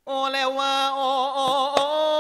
โอแล้วว่าโอโอโอ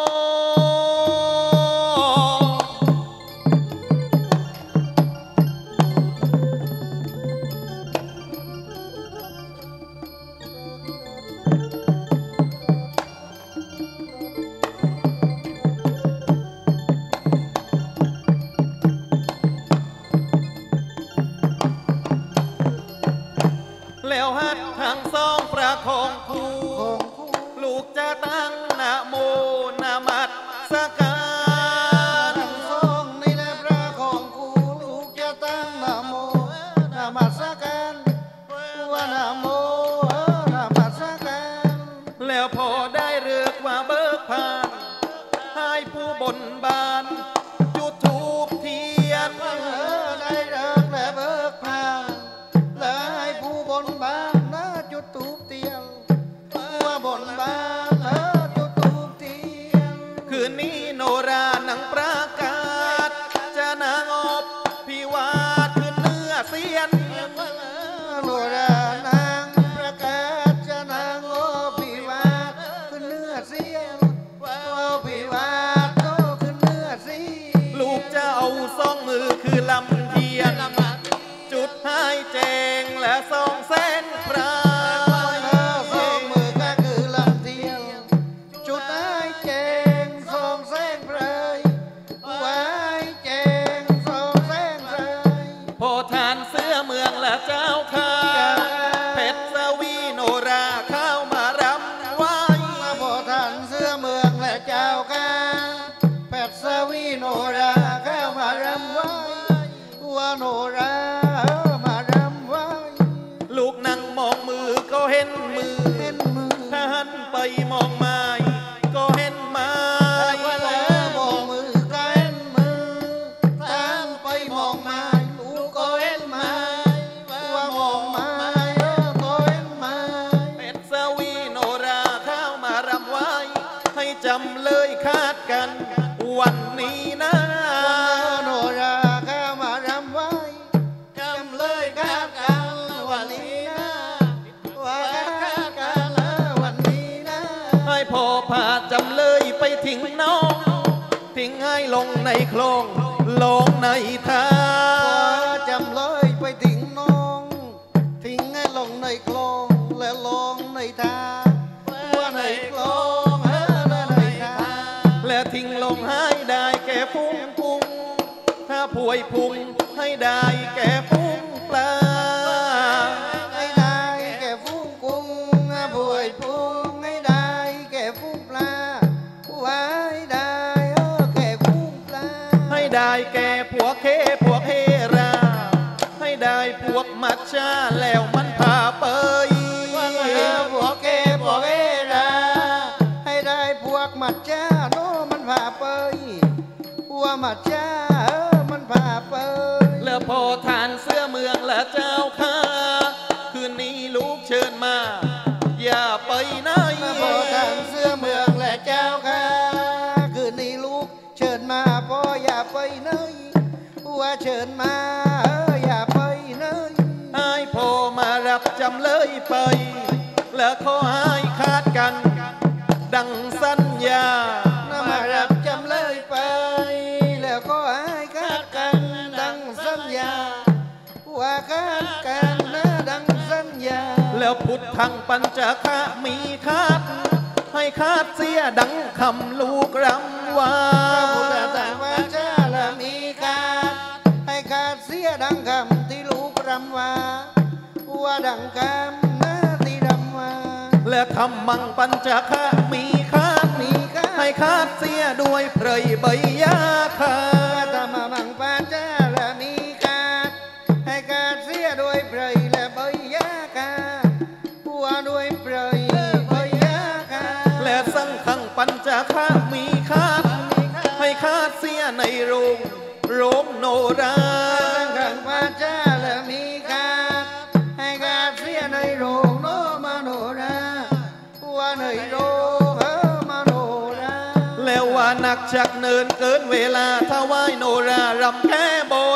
แล้วฮัดทางสองประคองคู่ลูกจะตั้งนะโมนะมัดสการทั้งสองนี่แหละพระของกูลูกจะตั้งนะโมนะมัสการว่านะโมนะมัสการแล้วพอได้เลือกว่าเบิกผ่านให้ผู้บนบานจุดทูบเทียนได้เลิกและเบิกผ่านและให้ผู้บนบานนะจุดตูปเตียนว่าบนบานจุดตูปเตียนคืนนี้โนราหนังประกาศจะนางอบพิวาทขึ้นเนื้อเสียนโนรานางประกาศจะนางโอภิวาทขึ้นเนื้อเสียงโอภิวาทโตขึ้นเนื้อเสียงลูกจะเอาสองมือคือลำเทียนจุดให้แจงและส่องแสงพระสองมือก็คือลำเทียนจุดให้แจงส่องแสงเพลยไว้แจงส่องแสงเพลยโพธานเสื้อเมืองและเจ้าข้าเพชรสวีโนราเข้ามา รำไว้โพธานเสื้อเมืองและเจ้าข้าเพชรสวีโนราเข้ามารำไว้ว่าโนรามารำไว้ลูกนั่งมองมือก็เห็นมือถ้าหันไปมองไม้ก็เห็นไม้มองมือก็เห็นมือถ้าหันไปมองไม้ลูกก็เห็นไม้ว่ามองไม้ก็เห็นไม้เพชรสวีโนราเข้ามารำไว้ให้จำเลยคาดกันวันนี้นะโนราเข้ามารำไว้จำเลยคาดกันวันนี้นะว่าคาดกันวันนี้นะให้พ่อพาจำเลยไปทิ้งน้องทิ้งให้ลงในโคลงลงในท่าจำเลยไปทิ้งน้องทิ้งให้ลงในคลองและลงในท่าว่าในคลองและในท่าและทิ้งลงให้ได้แก่ฟุ้งปุงถ้าผวยพุงให้ได้แก่ฟุ้งปลาให้ได้แก่ฟุ้งกุ้งบวยพุงให้ได้แก่ฟุ้งปลาไว้ได้แก่ฟุ้งปลาให้ได้แก่พวกเคพวกเฮราให้ได้พวกมัจฉาแล้วมันพาไปพวกเกพวกเอราให้ได้พวกมัจฉาโนมันพาไปว่ามัจฉามันพาไปแล้วพอทานเสื้อเมืองและเจ้าข้าคืนนี้ลูกเชิญมาอย่าไปไหนพอทานเสื้อเมืองและเจ้าข้าคืนนี้ลูกเชิญมาพ่ออย่าไปไหนว่าเชิญมาอย่าไปไหนให้พ่อมารับจำเลยไปแล้วขอให้คาดกันดังสัญญามารับจำเลยไปแล้วก็ให้คาดกันดังสัญญาว่าคาดกันนะดังสัญญาแล้วพุทธังปัญจคะมีคาดให้คาดเสียดังคำลูกรำว่าพุทธังปัญจละมีคาดให้คาดเสียดังคำที่ลูกรำว่าดังคำนะที่รำว่าและธรรมังปัญจคะมีคาดให้คาดเสียด้วยเปรยใบยาคาธรรมังปัญจละมีคาดให้คาดเสียด้วยเปรยและใบยาคาว่าด้วยเปรยใบยาคาและสังฆังปัญจคะมีคาดให้คาดเสียในโรงโนราสังฆังปัญจละมีคาดให้คาดเสียในโรงโนมโนราว่าในโรงมโนราแล้วว่านักชักเนินเกินเวลาถ้าไหวโนรารำแก้บน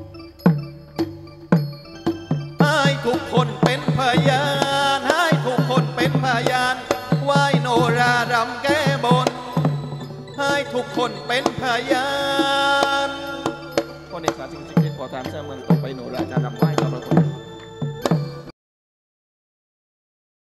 ให้ทุกคนเป็นพยานให้ทุกคนคนเป็นพยานไหว้โนรารำแก้บน ให้ทุกคนเป็นพยานคนในขาจริงๆพอตามเจ้าเมืองต่อไปโนราจะนำไหว้